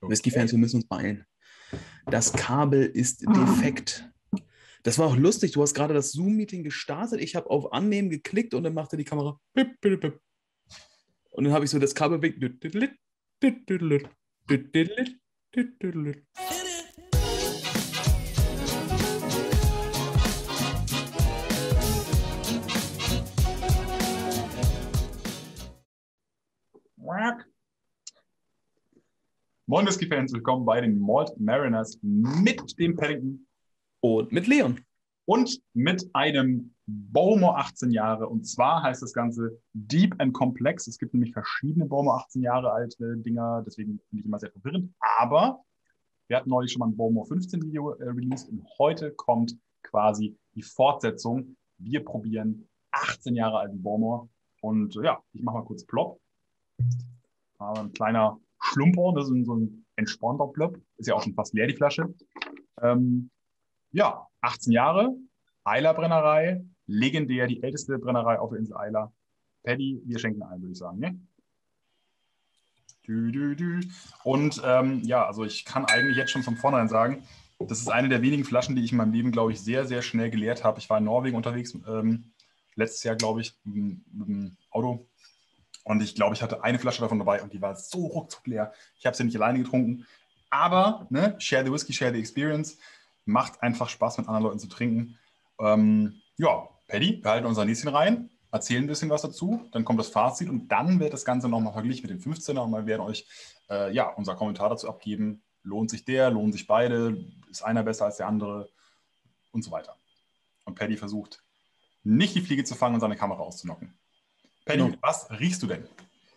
Whisky-Fans, wir müssen uns beeilen. Das Kabel ist defekt. Das war auch lustig. Du hast gerade das Zoom-Meeting gestartet. Ich habe auf Annehmen geklickt und dann machte die Kamera bip, bip, bip. Und dann habe ich so das Kabel weg. Moin Whisky-Fans, willkommen bei den Malt Mariners mit dem Paddington und mit Leon und mit einem Bowmore 18 Jahre. Und zwar heißt das Ganze Deep and Complex. Es gibt nämlich verschiedene Bowmore 18 Jahre alte Dinger, deswegen finde ich immer sehr verwirrend. Aber wir hatten neulich schon mal ein Bowmore 15 Video released und heute kommt quasi die Fortsetzung. Wir probieren 18 Jahre alten Bowmore. Und ja, ich mache mal kurz Plop. Aber ein kleiner Schlumper, das ist so ein entspannter Plop. Ist ja auch schon fast leer, die Flasche. Ja, 18 Jahre, Eila Brennerei, legendär, die älteste Brennerei auf der Insel Eila. Paddy, wir schenken ein, würde ich sagen, ne? Und ja, also ich kann eigentlich jetzt schon von vornherein sagen, das ist eine der wenigen Flaschen, die ich in meinem Leben, glaube ich, sehr, sehr schnell geleert habe. Ich war in Norwegen unterwegs, letztes Jahr, glaube ich, mit dem Auto. Und ich glaube, ich hatte eine Flasche davon dabei und die war so ruckzuck leer. Ich habe sie nicht alleine getrunken. Aber, ne, share the whiskey, share the experience. Macht einfach Spaß, mit anderen Leuten zu trinken. Ja, Paddy, wir halten unser Näschen rein, erzählen ein bisschen was dazu. Dann kommt das Fazit und dann wird das Ganze nochmal verglichen mit den 15er. Und wir werden euch ja, unser Kommentar dazu abgeben. Lohnt sich der, lohnen sich beide? Ist einer besser als der andere? Und so weiter. Und Paddy versucht, nicht die Fliege zu fangen und seine Kamera auszunocken. Paddy, genau. Was riechst du denn?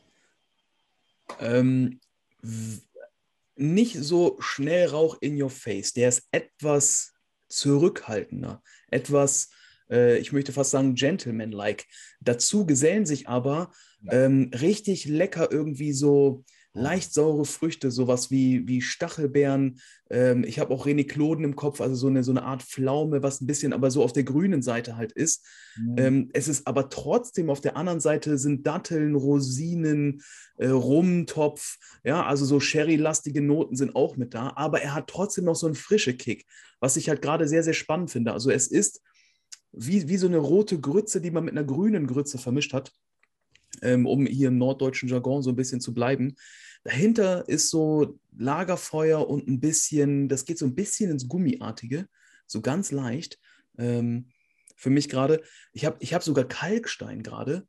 Nicht so schnell Rauch in your face. Der ist etwas zurückhaltender. Etwas, ich möchte fast sagen, gentleman-like. Dazu gesellen sich aber richtig lecker irgendwie so leicht saure Früchte, sowas wie Stachelbeeren. Ich habe auch Renicloden im Kopf, also so eine Art Pflaume, was ein bisschen aber so auf der grünen Seite halt ist. Es ist aber trotzdem auf der anderen Seite sind Datteln, Rosinen, Rumtopf, ja, also so Sherry-lastige Noten sind auch mit da, aber er hat trotzdem noch so einen frischen Kick, was ich halt gerade sehr, sehr spannend finde. Also es ist wie so eine rote Grütze, die man mit einer grünen Grütze vermischt hat, um hier im norddeutschen Jargon so ein bisschen zu bleiben. Dahinter ist so Lagerfeuer und ein bisschen, das geht so ein bisschen ins Gummiartige, so ganz leicht. Für mich gerade, ich hab sogar Kalkstein gerade.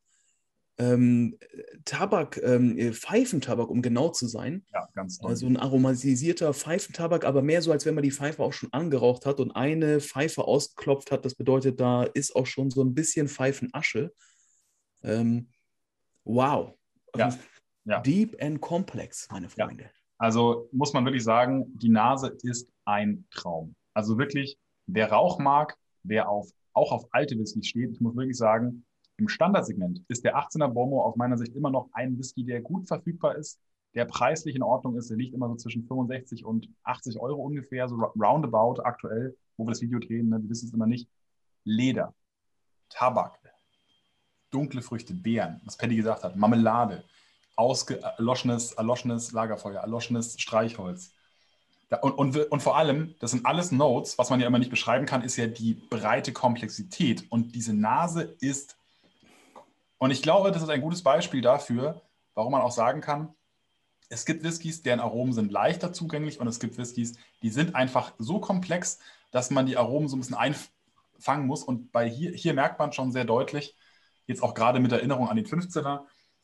Tabak, Pfeifentabak, um genau zu sein. Ja, ganz toll. Also ein aromatisierter Pfeifentabak, aber mehr so, als wenn man die Pfeife auch schon angeraucht hat und eine Pfeife ausgeklopft hat. Das bedeutet, da ist auch schon so ein bisschen Pfeifenasche. Wow. Ja. Ja. Deep and complex, meine Freunde. Ja. Also muss man wirklich sagen, die Nase ist ein Traum. Also wirklich, wer Rauch mag, wer auch auf alte Whisky steht, ich muss wirklich sagen, im Standardsegment ist der 18er Bowmore aus meiner Sicht immer noch ein Whisky, der gut verfügbar ist, der preislich in Ordnung ist. Der liegt immer so zwischen 65 und 80 Euro ungefähr, so roundabout aktuell, wo wir das Video drehen, ne? Wir wissen es immer nicht. Leder, Tabak, dunkle Früchte, Beeren, was Paddy gesagt hat, Marmelade, erloschenes Lagerfeuer, erloschenes Streichholz. Und vor allem, das sind alles Notes, was man ja immer nicht beschreiben kann, ist ja die breite Komplexität. Und diese Nase ist, und ich glaube, das ist ein gutes Beispiel dafür, warum man auch sagen kann, es gibt Whiskys, deren Aromen sind leichter zugänglich und es gibt Whiskys, die sind einfach so komplex, dass man die Aromen so ein bisschen einfangen muss. Und bei hier merkt man schon sehr deutlich, jetzt auch gerade mit Erinnerung an den 15er,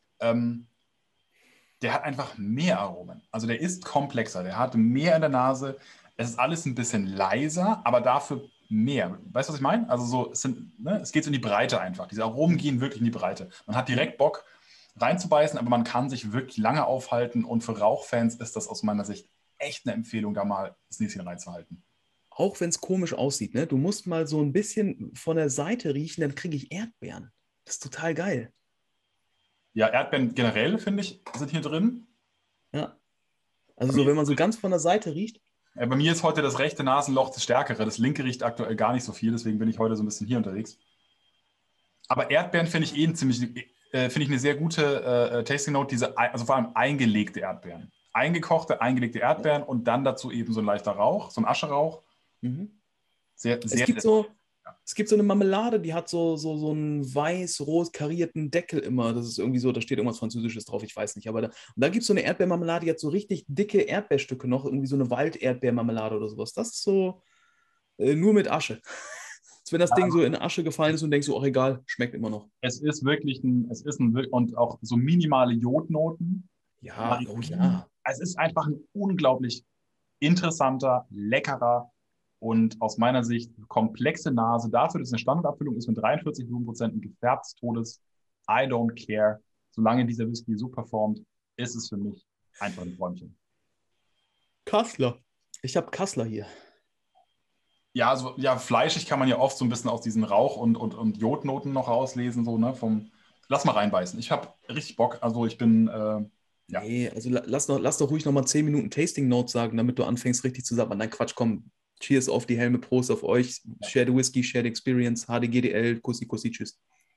der hat einfach mehr Aromen. Also der ist komplexer, der hat mehr in der Nase. Es ist alles ein bisschen leiser, aber dafür mehr. Weißt du, was ich meine? Also so, es geht so in die Breite einfach. Diese Aromen gehen wirklich in die Breite. Man hat direkt Bock reinzubeißen, aber man kann sich wirklich lange aufhalten. Und für Rauchfans ist das aus meiner Sicht echt eine Empfehlung, da mal das Näschen reinzuhalten. Auch wenn es komisch aussieht, ne? Du musst mal so ein bisschen von der Seite riechen, dann kriege ich Erdbeeren. Das ist total geil. Ja, Erdbeeren generell, finde ich, sind hier drin. Ja. Also so, wenn man so ganz von der Seite riecht. Ja, bei mir ist heute das rechte Nasenloch das stärkere. Das linke riecht aktuell gar nicht so viel, deswegen bin ich heute so ein bisschen hier unterwegs. Aber Erdbeeren finde ich finde ich eine sehr gute Tasting Note, also vor allem eingelegte Erdbeeren. eingekochte, eingelegte Erdbeeren und dann dazu eben so ein leichter Rauch, so ein Ascherauch. Mhm. Sehr, Es sehr, gibt sehr so, es gibt so eine Marmelade, die hat so einen weiß-rot karierten Deckel immer. Das ist irgendwie so, da steht irgendwas Französisches drauf, ich weiß nicht. Aber und da gibt es so eine Erdbeermarmelade, die hat so richtig dicke Erdbeerstücke noch, irgendwie so eine Walderdbeermarmelade oder sowas. Das ist so nur mit Asche. Als wenn das Ding so in Asche gefallen ist und denkst so, ach egal, schmeckt immer noch. Es ist wirklich und auch so minimale Jodnoten. Ja, oh ja. Es ist einfach ein unglaublich interessanter, leckerer und aus meiner Sicht komplexe Nase. Dafür, dass es eine Standardabfüllung ist mit 43 Volumenprozent gefärbtes Todes. I don't care. Solange dieser Whisky so performt, ist es für mich einfach ein Träumchen. Kassler. Ich habe Kassler hier. Ja, also ja, fleischig kann man ja oft so ein bisschen aus diesen Rauch- und Jodnoten noch rauslesen, so, ne? Lass mal reinbeißen. Ich habe richtig Bock. Also ich bin, ja. Nee, also lass doch ruhig nochmal 10 Minuten Tasting Notes sagen, damit du anfängst richtig zu sagen. Nein, Quatsch, komm. Cheers auf die Helme, Prost auf euch. Share the Whisky, share the experience. HDGDL, Kussi, Kussi, tschüss.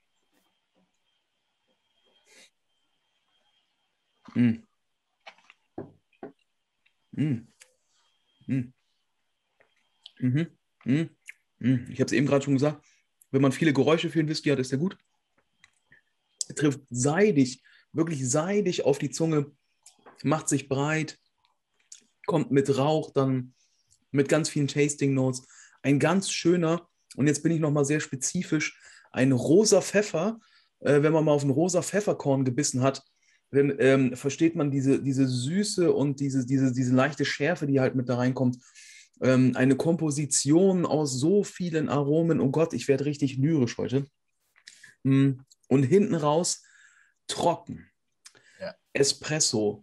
Mm. Mm. Mm. Mhm. Mm. Mm. Ich habe es eben gerade schon gesagt, wenn man viele Geräusche für einen Whisky hat, ist der gut. Trifft seidig, wirklich seidig auf die Zunge, macht sich breit, kommt mit Rauch, dann mit ganz vielen Tasting Notes. Ein ganz schöner, und jetzt bin ich nochmal sehr spezifisch, ein rosa Pfeffer. Wenn man mal auf ein rosa Pfefferkorn gebissen hat, dann versteht man diese Süße und diese leichte Schärfe, die halt mit da reinkommt. Eine Komposition aus so vielen Aromen. Oh Gott, ich werde richtig lyrisch heute. Und hinten raus trocken. Ja. Espresso.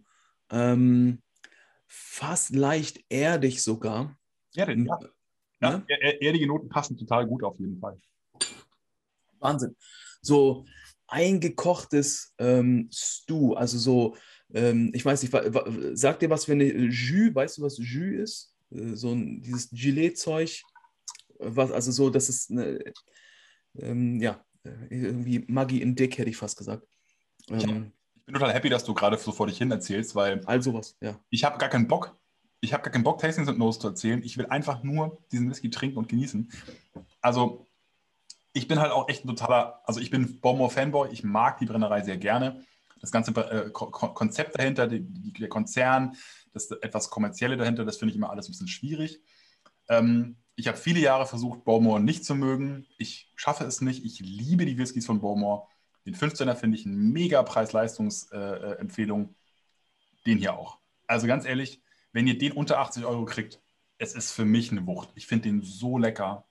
Fast leicht erdig sogar. Ja, ja, Ne? erdige Noten passen total gut auf jeden Fall. Wahnsinn. So eingekochtes Stew, also so, ich weiß nicht, sagt dir was für eine Jus, weißt du, was Jus ist? Dieses Gilet-Zeug, also so, das ist ja, irgendwie Maggi in Dick, hätte ich fast gesagt. Ich bin total happy, dass du gerade so vor dich hin erzählst, weil all sowas, ja. ich habe gar keinen Bock. Ich habe gar keinen Bock, Tastings und Notes zu erzählen. Ich will einfach nur diesen Whisky trinken und genießen. Also, ich bin halt auch echt ein totaler, also ich bin Bowmore-Fanboy. Ich mag die Brennerei sehr gerne. Das ganze Konzept dahinter, der Konzern, das etwas Kommerzielle dahinter, das finde ich immer alles ein bisschen schwierig. Ich habe viele Jahre versucht, Bowmore nicht zu mögen. Ich schaffe es nicht. Ich liebe die Whiskys von Bowmore. Den 15er finde ich eine mega Preis-Leistungs-Empfehlung. Den hier auch. Also ganz ehrlich, wenn ihr den unter 80 Euro kriegt, es ist für mich eine Wucht. Ich finde den so lecker.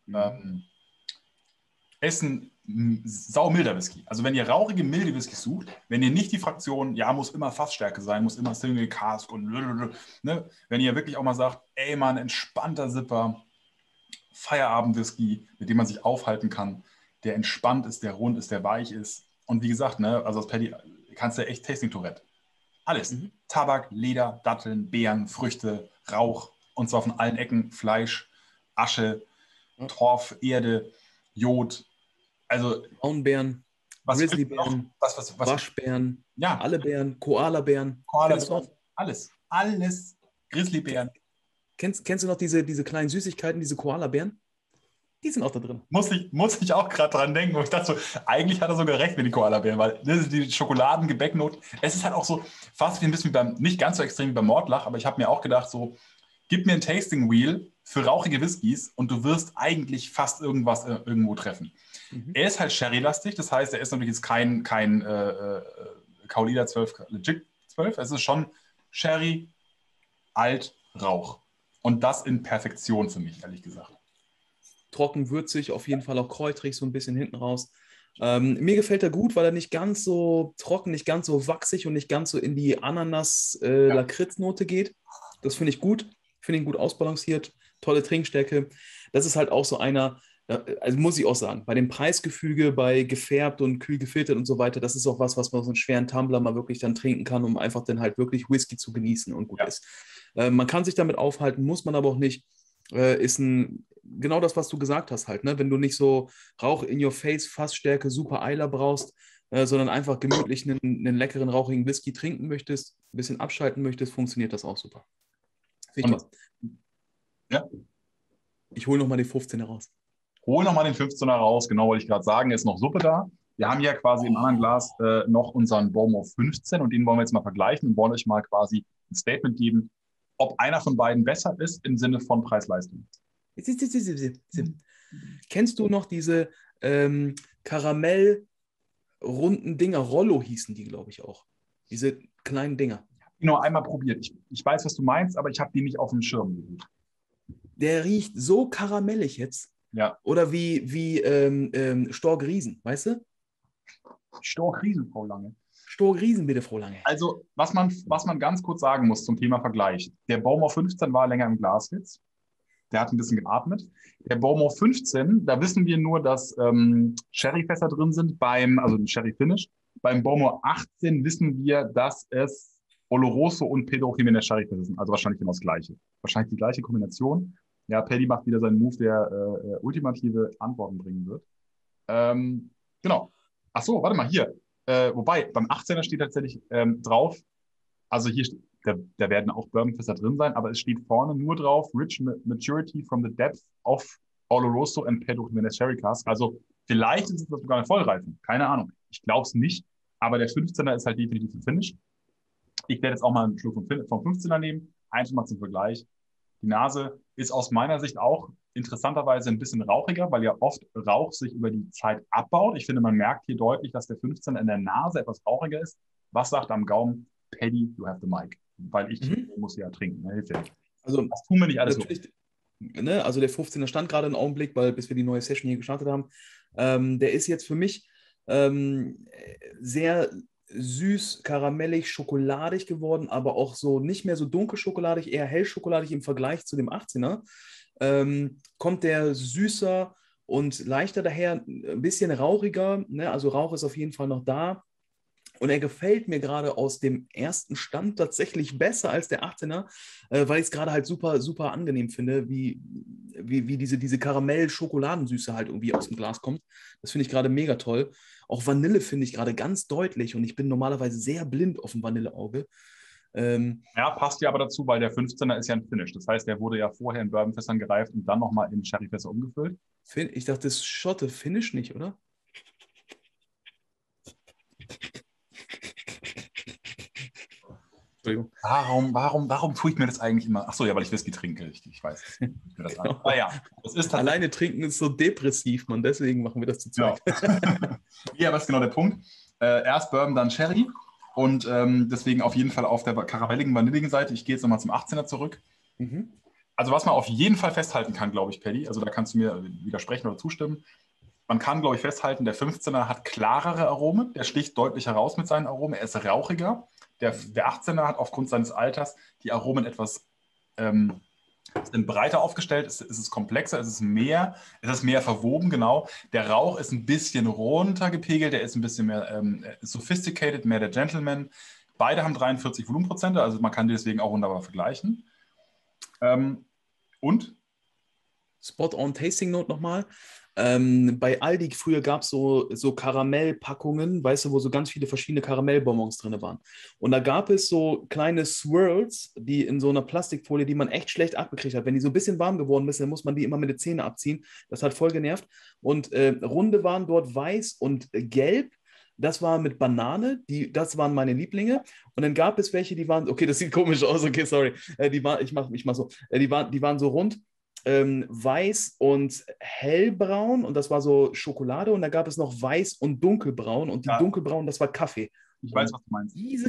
Ist ein saumilder Whisky. Also wenn ihr rauchige, milde Whiskys sucht, wenn ihr nicht die Fraktion, ja, muss immer Fassstärke sein, muss immer Single Cask und ne, wenn ihr wirklich auch mal sagt, ey Mann, entspannter Sipper, Feierabend-Whisky, mit dem man sich aufhalten kann, der entspannt ist, der rund ist, der weich ist. Und wie gesagt, ne, also aus Paddy kannst du echt Tasting-Tourette. Alles. Mhm. Tabak, Leder, Datteln, Beeren, Früchte, Rauch und zwar von allen Ecken. Fleisch, Asche, Torf, Erde, Jod. Also Braunbären, Grizzlybären, Waschbären, ja, alle Bären, Koalabären. alles. Alles. Grizzlybären. Kennst du noch diese kleinen Süßigkeiten, diese Koalabären? Die sind auch da drin. Muss ich auch gerade dran denken. Und ich dachte so, eigentlich hat er sogar recht mit den Koalabären, weil das ist die Schokoladen-Gebäcknote. Es ist halt auch so fast wie ein bisschen nicht ganz so extrem wie beim Mordlach, aber ich habe mir auch gedacht, so, gib mir ein Tasting Wheel für rauchige Whiskys und du wirst eigentlich fast irgendwas irgendwo treffen. Er ist halt Sherry-lastig, das heißt, er ist natürlich jetzt kein Kaolida 12, Legit 12. Es ist schon Sherry, alt, Rauch. Und das in Perfektion für mich, ehrlich gesagt. Trocken, würzig, auf jeden Fall auch kräutrig, so ein bisschen hinten raus. Mir gefällt er gut, weil er nicht ganz so trocken, nicht ganz so wachsig und nicht ganz so in die Ananas-Lakritz-Note geht. Das finde ich gut. Finde ihn gut ausbalanciert. Tolle Trinkstärke. Das ist halt auch so einer, also muss ich auch sagen, bei dem Preisgefüge, bei gefärbt und kühl gefiltert und so weiter, das ist auch was man so einen schweren Tumbler mal wirklich dann trinken kann, um einfach dann halt wirklich Whisky zu genießen und gut ist. Man kann sich damit aufhalten, muss man aber auch nicht. Ist genau das, was du gesagt hast halt, ne? Wenn du nicht so Rauch in your face, Fassstärke, super Eiler brauchst, sondern einfach gemütlich einen leckeren, rauchigen Whisky trinken möchtest, ein bisschen abschalten möchtest, funktioniert das auch super. Finde ich toll. Ja. Ich hole nochmal den 15er raus. Hol nochmal den 15er raus, genau wollte ich gerade sagen, ist noch Suppe da. Wir haben ja quasi im anderen Glas noch unseren Bowmore 15 und den wollen wir jetzt mal vergleichen und wollen euch mal quasi ein Statement geben, ob einer von beiden besser ist im Sinne von Preis-Leistung. Kennst du noch diese Karamellrunden Dinger? Rollo hießen die, glaube ich, auch. Diese kleinen Dinger. Ich habe die nur einmal probiert. Ich weiß, was du meinst, aber ich habe die nicht auf dem Schirm geholt. Der riecht so karamellig jetzt. Ja. Oder wie Stork Riesen, weißt du? Stork Riesen, Frau Lange. Stork Riesen, bitte, Frau Lange. Also, was man ganz kurz sagen muss zum Thema Vergleich. Der Bowmore 15 war länger im Glas jetzt. Der hat ein bisschen geatmet. Der Bowmore 15, da wissen wir nur, dass Sherryfässer drin sind, also ein Sherry-Finish. Beim Bowmore 18 wissen wir, dass es Oloroso und Pedro Jiménez Sherryfässer sind. Also wahrscheinlich genau das Gleiche. Wahrscheinlich die gleiche Kombination. Ja, Paddy macht wieder seinen Move, der ultimative Antworten bringen wird. Genau. Ach so, warte mal, hier. Wobei, beim 18er steht tatsächlich drauf, also hier steht, da werden auch Bourbonfässer drin sein, aber es steht vorne nur drauf, Rich Maturity from the Depth of Oloroso and Pedro Jiménez Sherry Cask. Also vielleicht ist es sogar eine Vollreifen. Keine Ahnung. Ich glaube es nicht. Aber der 15er ist halt definitiv ein Finish. Ich werde jetzt auch mal einen Schluck vom 15er nehmen. Einfach mal zum Vergleich. Die Nase ist aus meiner Sicht auch interessanterweise ein bisschen rauchiger, weil ja oft Rauch sich über die Zeit abbaut. Ich finde, man merkt hier deutlich, dass der 15er in der Nase etwas rauchiger ist. Was sagt am Gaumen? Paddy, you have the mic. Weil ich muss ja trinken. Ne? Hilfe. Also, das tun wir nicht alles natürlich, ne, also der 15er stand gerade einen Augenblick, weil bis wir die neue Session hier gestartet haben. Der ist jetzt für mich sehr süß, karamellig, schokoladig geworden, aber auch so nicht mehr so dunkel schokoladig, eher hell schokoladig im Vergleich zu dem 18er. Kommt der süßer und leichter daher, ein bisschen rauchiger, ne? Also Rauch ist auf jeden Fall noch da. Und er gefällt mir gerade aus dem ersten Stand tatsächlich besser als der 18er, weil ich es gerade halt super, super angenehm finde, wie diese Karamell-Schokoladensüße halt irgendwie aus dem Glas kommt. Das finde ich gerade mega toll. Auch Vanille finde ich gerade ganz deutlich und ich bin normalerweise sehr blind auf dem Vanilleauge. Ja, passt ja aber dazu, weil der 15er ist ja ein Finish. Das heißt, der wurde ja vorher in Bourbonfässern gereift und dann nochmal in Sherryfässer umgefüllt. Ich dachte, das ist Schotte Finish nicht, oder? Entschuldigung. Warum tue ich mir das eigentlich immer? Ach so, ja, weil ich Whisky trinke. Ich weiß. Das genau. Aber ja, das ist alleine trinken ist so depressiv, man. Deswegen machen wir das zu zweit. Genau. Ja, aber das ist genau der Punkt. Erst Bourbon, dann Sherry. Und deswegen auf jeden Fall auf der karamelligen, vanilligen Seite. Ich gehe jetzt nochmal zum 18er zurück. Mhm. Also was man auf jeden Fall festhalten kann, glaube ich, Paddy, also da kannst du mir widersprechen oder zustimmen. Man kann, glaube ich, festhalten, der 15er hat klarere Aromen. Der sticht deutlich heraus mit seinen Aromen. Er ist rauchiger. Der 18er hat aufgrund seines Alters die Aromen etwas sind breiter aufgestellt, es ist komplexer, es ist mehr verwoben, genau. Der Rauch ist ein bisschen runtergepegelt, der ist ein bisschen mehr sophisticated, mehr der Gentleman. Beide haben 43 Volumenprozente, also man kann die deswegen auch wunderbar vergleichen. Und? Spot-on Tasting Note nochmal. Bei Aldi früher gab es so Karamellpackungen, weißt du, wo so ganz viele verschiedene Karamellbonbons drin waren. Und da gab es so kleine Swirls, die in so einer Plastikfolie, die man echt schlecht abgekriegt hat. Wenn die so ein bisschen warm geworden ist, dann muss man die immer mit den Zähnen abziehen. Das hat voll genervt. Und Runde waren dort weiß und gelb. Das war mit Banane, das waren meine Lieblinge. Und dann gab es welche, die waren, okay, das sieht komisch aus, okay, sorry. Ich mach so. Die waren so rund. Weiß und hellbraun und das war so Schokolade und da gab es noch weiß und dunkelbraun und die dunkelbraun, das war Kaffee. Ich weiß, was du meinst. Diese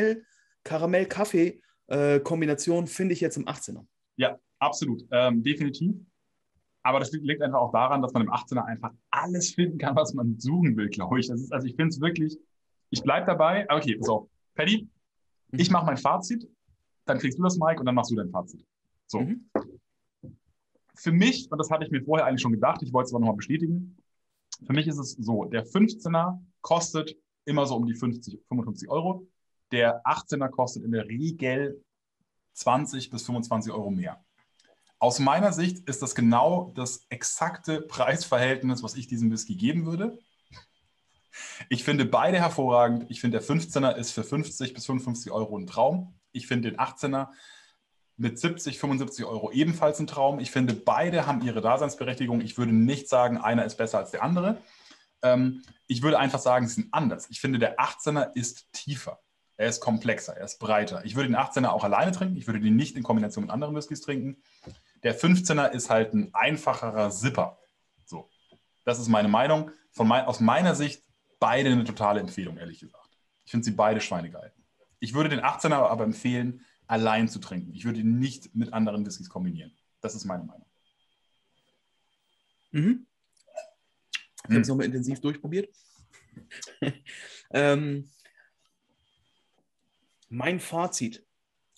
Karamell-Kaffee-Kombination finde ich jetzt im 18er. Ja, absolut, definitiv. Aber das liegt einfach auch daran, dass man im 18er einfach alles finden kann, was man suchen will, glaube ich. Also ich finde es wirklich, ich bleibe dabei. Okay, so, Paddy, ich mache mein Fazit, dann kriegst du das Mic und dann machst du dein Fazit. So. Mhm. Für mich, und das hatte ich mir vorher eigentlich schon gedacht, ich wollte es aber nochmal bestätigen, für mich ist es so, der 15er kostet immer so um die 55 Euro, der 18er kostet in der Regel 20 bis 25 Euro mehr. Aus meiner Sicht ist das genau das exakte Preisverhältnis, was ich diesem Whisky geben würde. Ich finde beide hervorragend. Ich finde, der 15er ist für 50 bis 55 Euro ein Traum. Ich finde den 18er mit 70, 75 Euro ebenfalls ein Traum. Ich finde, beide haben ihre Daseinsberechtigung. Ich würde nicht sagen, einer ist besser als der andere. Ich würde einfach sagen, sie sind anders. Ich finde, der 18er ist tiefer. Er ist komplexer, er ist breiter. Ich würde den 18er auch alleine trinken. Ich würde den nicht in Kombination mit anderen Whiskys trinken. Der 15er ist halt ein einfacherer Sipper. So, das ist meine Meinung. Aus meiner Sicht beide eine totale Empfehlung, ehrlich gesagt. Ich finde sie beide schweinegeil. Ich würde den 18er aber empfehlen, allein zu trinken. Ich würde ihn nicht mit anderen Whiskys kombinieren. Das ist meine Meinung. Mhm. Ich habe es nochmal intensiv durchprobiert. Mein Fazit.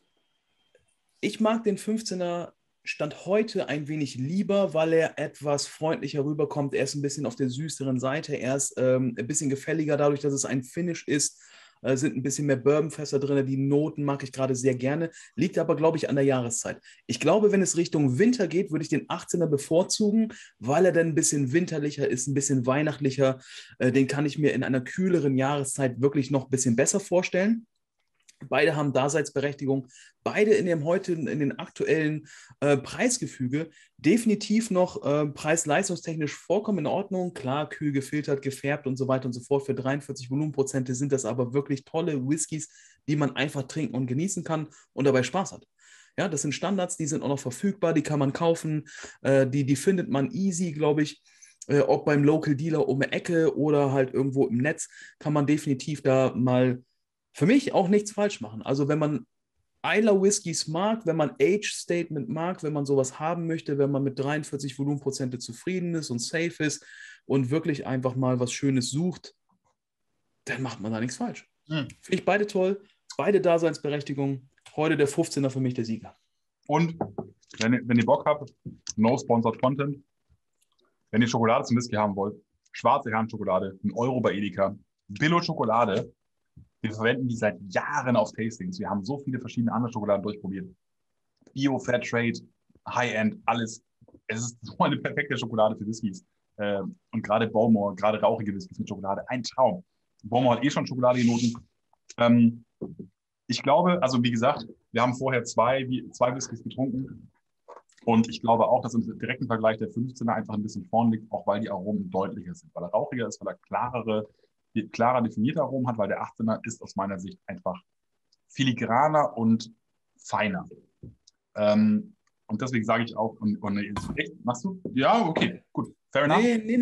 Ich mag den 15er Stand heute ein wenig lieber, weil er etwas freundlicher rüberkommt. Er ist ein bisschen auf der süßeren Seite. Er ist ein bisschen gefälliger, dadurch, dass es ein Finish ist. Sind ein bisschen mehr Bourbonfässer drin. Die Noten mag ich gerade sehr gerne. Liegt aber, glaube ich, an der Jahreszeit. Ich glaube, wenn es Richtung Winter geht, würde ich den 18er bevorzugen, weil er dann ein bisschen winterlicher ist, ein bisschen weihnachtlicher. Den kann ich mir in einer kühleren Jahreszeit wirklich noch ein bisschen besser vorstellen. Beide haben Daseinsberechtigung, beide in den aktuellen Preisgefüge definitiv noch preis-leistungstechnisch vollkommen in Ordnung. Klar, kühl gefiltert, gefärbt und so weiter und so fort. Für 43 Volumenprozente sind das aber wirklich tolle Whiskys, die man einfach trinken und genießen kann und dabei Spaß hat. Ja, das sind Standards, die sind auch noch verfügbar, die kann man kaufen, die findet man easy, glaube ich. Ob beim Local Dealer um die Ecke oder halt irgendwo im Netz, kann man definitiv da mal für mich auch nichts falsch machen. Also wenn man Islay Whiskys mag, wenn man Age Statement mag, wenn man sowas haben möchte, wenn man mit 43 Volumenprozente zufrieden ist und safe ist und wirklich einfach mal was Schönes sucht, dann macht man da nichts falsch. Finde ich beide toll, beide Daseinsberechtigung. Heute der 15er für mich der Sieger. Und wenn ihr Bock habt, no sponsored content, wenn ihr Schokolade zum Whisky haben wollt, schwarze Herrenschokolade, 1 Euro bei Edeka, Billo Schokolade. Wir verwenden die seit Jahren auf Tastings. Wir haben so viele verschiedene andere Schokoladen durchprobiert. Bio, Fairtrade, High-End, alles. Es ist so eine perfekte Schokolade für Whiskys. Und gerade Bowmore, gerade rauchige Whiskys mit Schokolade, ein Traum. Bowmore hat eh schon schokoladige Noten. Ich glaube, also wie gesagt, wir haben vorher zwei Whiskys getrunken. Und ich glaube auch, dass im direkten Vergleich der 15er einfach ein bisschen vorn liegt, auch weil die Aromen deutlicher sind. Weil er rauchiger ist, weil er klarer definierte Aromen hat, weil der 18er ist aus meiner Sicht einfach filigraner und feiner. Und deswegen sage ich auch, echt, machst du? Ja, okay, gut. Fair enough.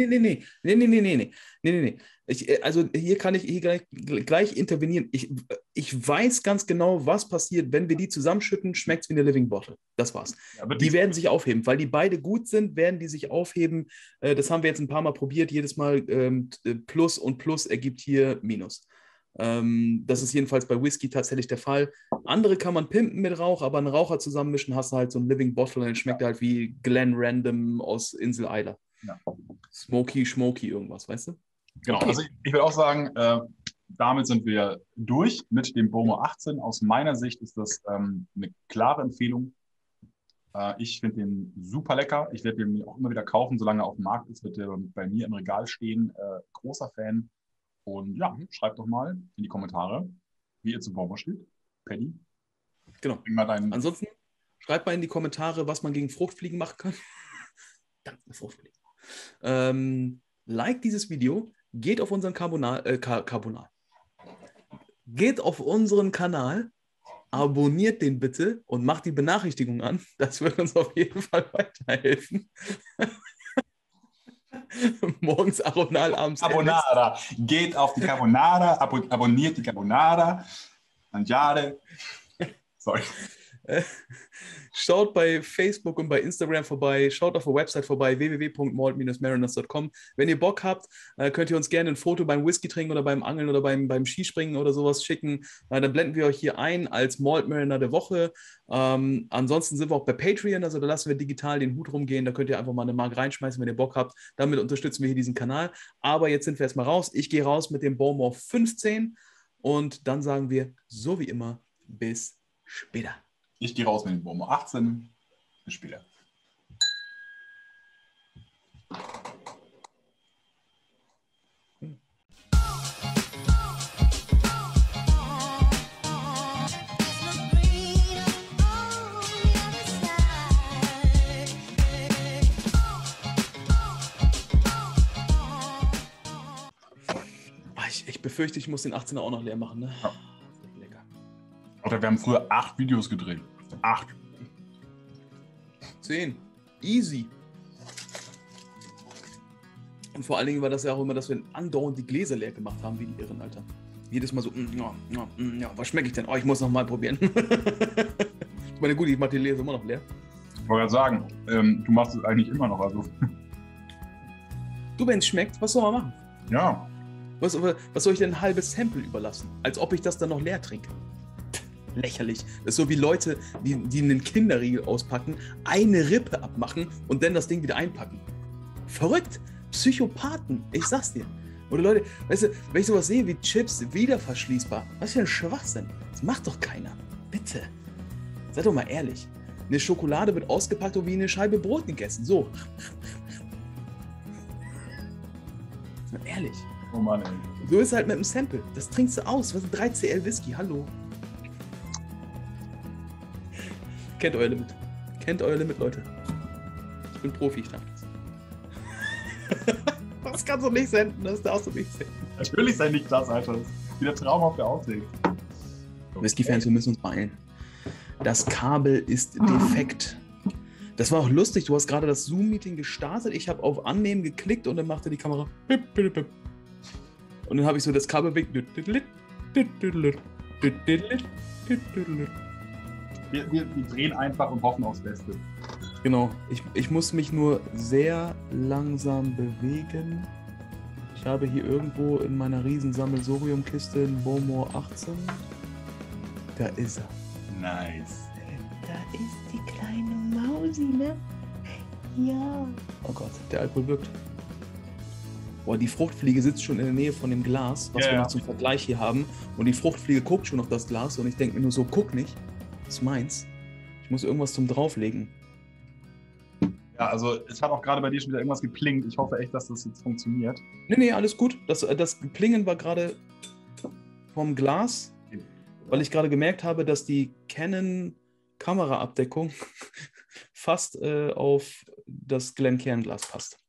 Nee. Also hier kann ich gleich intervenieren. Ich weiß ganz genau, was passiert, wenn wir die zusammenschütten, schmeckt es wie eine Living Bottle. Das war's. Ja, die werden sich aufheben, weil die beide gut sind, werden die sich aufheben. Das haben wir jetzt ein paar Mal probiert. Jedes Mal Plus und Plus ergibt hier Minus. Das ist jedenfalls bei Whisky tatsächlich der Fall. Andere kann man pimpen mit Rauch, aber einen Raucher zusammenmischen hast du halt so ein Living Bottle und dann schmeckt er halt wie Glen Random aus Insel Isla. Ja. Smoky, irgendwas, weißt du? Genau, Okay. also ich würde auch sagen, damit sind wir durch mit dem Bowmore 18. Aus meiner Sicht ist das eine klare Empfehlung. Ich finde den super lecker. Ich werde den auch immer wieder kaufen, solange er auf dem Markt ist, wird der bei mir im Regal stehen. Großer Fan. Und ja, schreibt doch mal in die Kommentare, wie ihr zu Bowmore steht. Paddy. Genau. Ansonsten schreibt mal in die Kommentare, was man gegen Fruchtfliegen machen kann. Danke, Fruchtfliegen. Like dieses Video, geht auf unseren Geht auf unseren Kanal, abonniert den bitte und macht die Benachrichtigung an. Das wird uns auf jeden Fall weiterhelfen. Morgens Aronal, abends Carbonara. Geht auf die Carbonara, abonniert die Carbonara. Mangiare. Sorry. Schaut bei Facebook und bei Instagram vorbei, schaut auf der Website vorbei, www.malt-mariners.com. Wenn ihr Bock habt, könnt ihr uns gerne ein Foto beim Whisky trinken oder beim Angeln oder beim Skispringen oder sowas schicken. Dann blenden wir euch hier ein als Malt Mariner der Woche. Ansonsten sind wir auch bei Patreon, also da lassen wir digital den Hut rumgehen. Da könnt ihr einfach mal eine Mark reinschmeißen, wenn ihr Bock habt. Damit unterstützen wir hier diesen Kanal. Aber jetzt sind wir erstmal raus. Ich gehe raus mit dem Bowmore 15 und dann sagen wir, so wie immer, bis später. Ich gehe raus mit dem Bowmore 18. Bis später. befürchte, ich muss den 18er auch noch leer machen, ne? Ja. Lecker. Oder wir haben früher 8 Videos gedreht. 8. 10. Easy. Und vor allen Dingen war das ja auch immer, dass wir andauernd die Gläser leer gemacht haben, wie die Irren, Alter. Jedes Mal so, ja, was schmecke ich denn? Oh, ich muss noch mal probieren. Ich meine, gut, ich mache die Gläser immer noch leer. Ich wollte gerade sagen, du machst es eigentlich immer noch. Also. Du, wenn es schmeckt, was soll man machen? Ja. Was soll ich denn ein halbes Sample überlassen? Als ob ich das dann noch leer trinke. Lächerlich. Das ist so wie Leute, die einen Kinderriegel auspacken, eine Rippe abmachen und dann das Ding wieder einpacken. Verrückt. Psychopathen. Ich sag's dir. Oder Leute, weißt du, wenn ich sowas sehe wie Chips, wieder verschließbar. Was für ein Schwachsinn. Das macht doch keiner. Bitte. Seid doch mal ehrlich. Eine Schokolade wird ausgepackt und wie eine Scheibe Brot gegessen. So. Ehrlich. Oh Mann, ey. So ist es halt mit dem Sample. Das trinkst du aus. Was ist 3CL Whisky? Hallo. Kennt euer Limit. Kennt euer Limit, Leute. Ich bin Profi, ich darf das. Das kann so nicht senden. Das darfst du nicht senden. Natürlich sei nicht das, Alter. Das ist wieder traumhaft der Aussicht. Whisky-Fans, wir müssen uns beeilen. Das Kabel ist defekt. Das war auch lustig. Du hast gerade das Zoom-Meeting gestartet. Ich habe auf Annehmen geklickt und dann machte die Kamera. Und dann habe ich so das Kabel weg. Wir drehen einfach und hoffen aufs Beste. Genau. Ich muss mich nur sehr langsam bewegen. Ich habe hier irgendwo in meiner riesen Sammelsurium-Kiste einen Bowmore 18. Da ist er. Nice. Da ist die kleine Mausi, ne? Ja. Oh Gott, der Alkohol wirkt. Boah, die Fruchtfliege sitzt schon in der Nähe von dem Glas, was wir noch zum Vergleich hier haben. Und die Fruchtfliege guckt schon auf das Glas und ich denke mir nur so, guck nicht. Das ist meins. Ich muss irgendwas zum drauflegen. Ja, also es hat auch gerade bei dir schon wieder irgendwas geplinkt. Ich hoffe echt, dass das jetzt funktioniert. Nee, alles gut. Das Plingen war gerade vom Glas, weil ich gerade gemerkt habe, dass die Canon Kameraabdeckung fast auf das Glencairn-Glas passt.